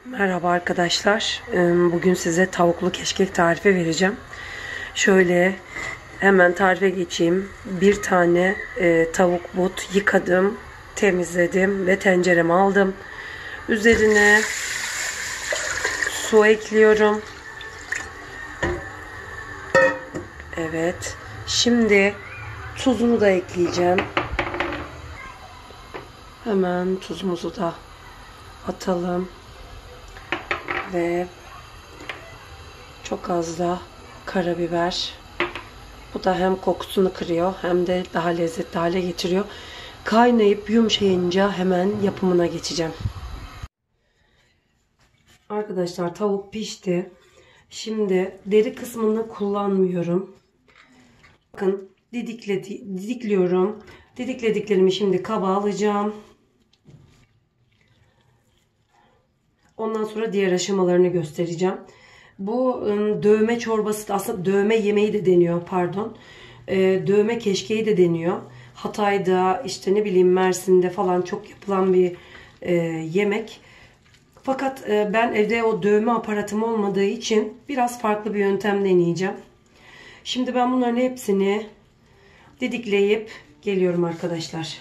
Merhaba arkadaşlar. Bugün size tavuklu keşkek tarifi vereceğim. Şöyle hemen tarife geçeyim. Bir tane tavuk but yıkadım, temizledim ve tencereme aldım. Üzerine su ekliyorum. Evet. Şimdi tuzunu da ekleyeceğim. Hemen tuzumuzu da atalım. Ve çok az da karabiber. Bu da hem kokusunu kırıyor hem de daha lezzetli hale getiriyor. Kaynayıp yumuşayınca hemen yapımına geçeceğim. Arkadaşlar tavuk pişti. Şimdi deri kısmını kullanmıyorum. Bakın didikliyorum. Didiklediklerimi şimdi kaba alacağım. Ondan sonra diğer aşamalarını göstereceğim. Bu dövme çorbası, aslında dövme yemeği de deniyor, pardon. Dövme keşkeği de deniyor. Hatay'da, işte ne bileyim Mersin'de falan çok yapılan bir yemek. Fakat ben evde o dövme aparatım olmadığı için biraz farklı bir yöntem deneyeceğim. Şimdi ben bunların hepsini didikleyip geliyorum arkadaşlar.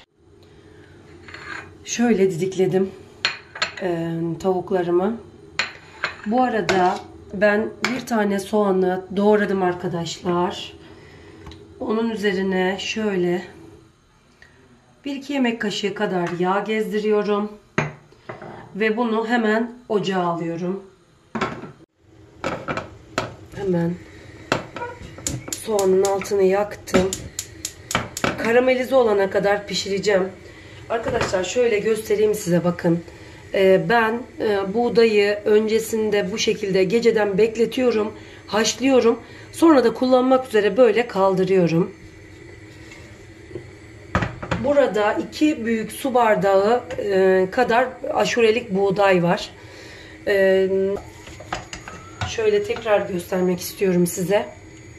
Şöyle didikledim tavuklarımı. Bu arada ben bir tane soğanı doğradım arkadaşlar. Onun üzerine şöyle 1-2 yemek kaşığı kadar yağ gezdiriyorum. Ve bunu hemen ocağa alıyorum. Hemen soğanın altını yaktım. Karamelize olana kadar pişireceğim. Arkadaşlar şöyle göstereyim size, bakın. Ben buğdayı öncesinde bu şekilde geceden bekletiyorum, haşlıyorum. Sonra da kullanmak üzere böyle kaldırıyorum. Burada 2 büyük su bardağı kadar aşurelik buğday var. Şöyle tekrar göstermek istiyorum size.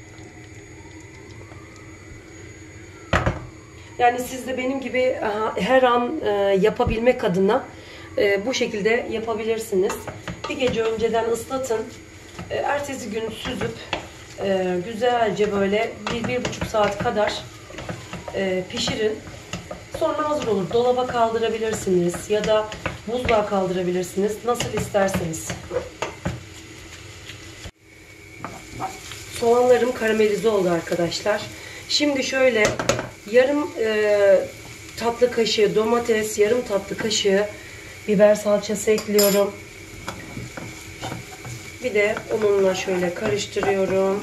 Yani siz de benim gibi her an yapabilmek adına bu şekilde yapabilirsiniz. Bir gece önceden ıslatın. Ertesi gün süzüp güzelce böyle 1-1,5 saat kadar pişirin. Sonra hazır olur. Dolaba kaldırabilirsiniz ya da buzluğa kaldırabilirsiniz. Nasıl isterseniz. Soğanlarım karamelize oldu arkadaşlar. Şimdi şöyle yarım tatlı kaşığı domates, yarım tatlı kaşığı biber salçası ekliyorum. Bir de onunla şöyle karıştırıyorum.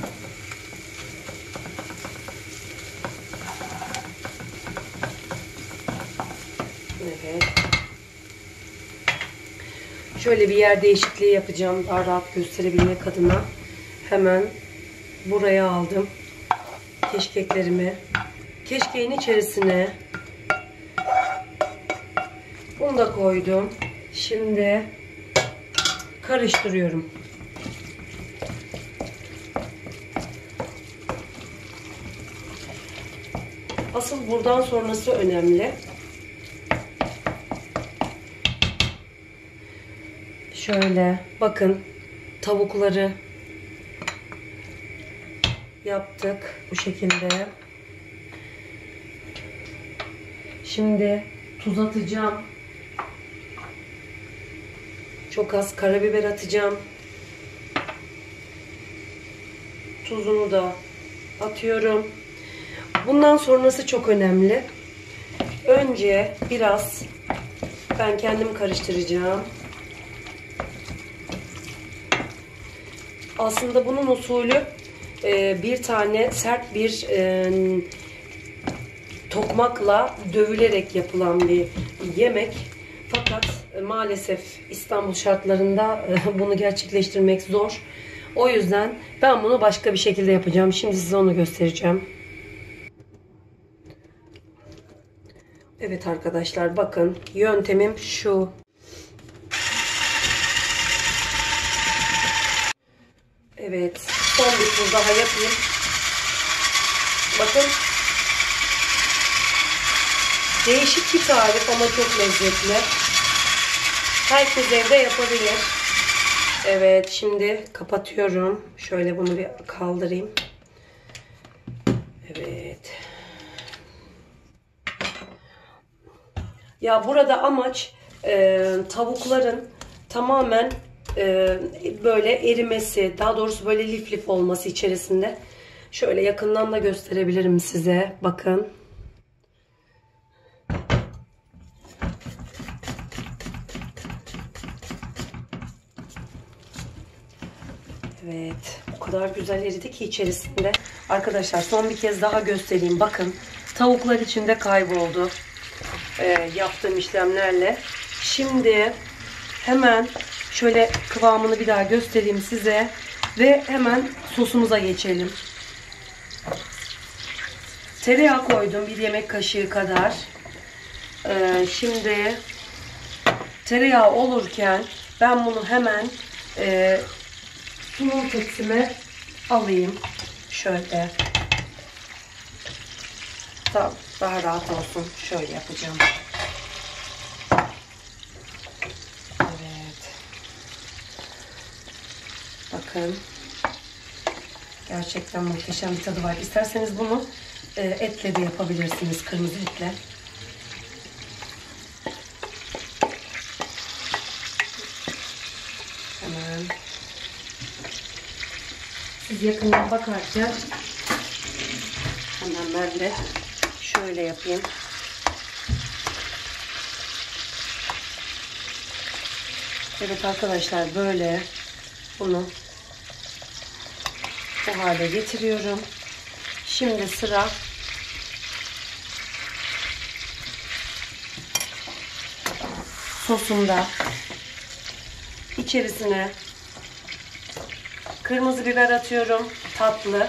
Evet. Şöyle bir yer değişikliği yapacağım, daha rahat gösterebilmek adına. Hemen buraya aldım keşkeklerimi. Keşkeğin içerisine bunu da koydum. Şimdi karıştırıyorum. Asıl buradan sonrası önemli. Şöyle bakın, tavukları yaptık bu şekilde. Şimdi tuz atacağım. Çok az karabiber atacağım. Tuzunu da atıyorum. Bundan sonrası çok önemli. Önce biraz ben kendim karıştıracağım. Aslında bunun usulü bir tane sert bir tokmakla dövülerek yapılan bir yemek. Fakat maalesef İstanbul şartlarında bunu gerçekleştirmek zor. O yüzden ben bunu başka bir şekilde yapacağım. Şimdi size onu göstereceğim. Evet arkadaşlar, bakın yöntemim şu. Evet, son bir tur daha yapayım. Bakın. Değişik bir tarif ama çok lezzetli. Herkes evde yapabilir. Evet, şimdi kapatıyorum. Şöyle bunu bir kaldırayım. Evet. Ya burada amaç tavukların tamamen böyle erimesi, daha doğrusu böyle lif lif olması içerisinde. Şöyle yakından da gösterebilirim size. Bakın. Evet. O kadar güzel eridi ki içerisinde. Arkadaşlar son bir kez daha göstereyim. Bakın. Tavuklar içinde kayboldu. Yaptığım işlemlerle. Şimdi hemen şöyle kıvamını bir daha göstereyim size. Ve hemen sosumuza geçelim. Tereyağı koydum. 1 yemek kaşığı kadar. Şimdi tereyağı olurken ben bunu hemen sunum tepsime alayım. Şöyle. Daha rahat olsun. Şöyle yapacağım. Evet. Bakın. Gerçekten muhteşem bir tadı var. İsterseniz bunu etle de yapabilirsiniz. Kırmızı etle. Hemen. Siz yakından bakarken hemen ben de şöyle yapayım. Evet arkadaşlar, böyle bunu bu hale getiriyorum. Şimdi sıra sosunda. İçerisine kırmızı biber atıyorum. Tatlı.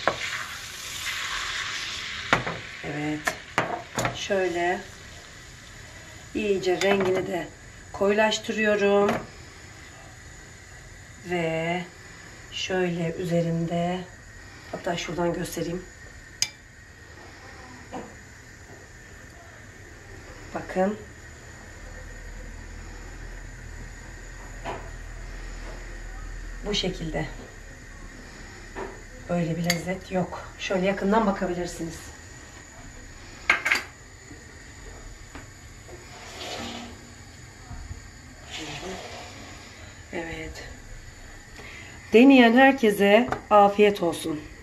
Evet. Şöyle iyice rengini de koyulaştırıyorum. Ve şöyle üzerinde, hatta şuradan göstereyim. Bakın. Bu şekilde. Böyle bir lezzet yok. Şöyle yakından bakabilirsiniz. Evet. Deneyen herkese afiyet olsun.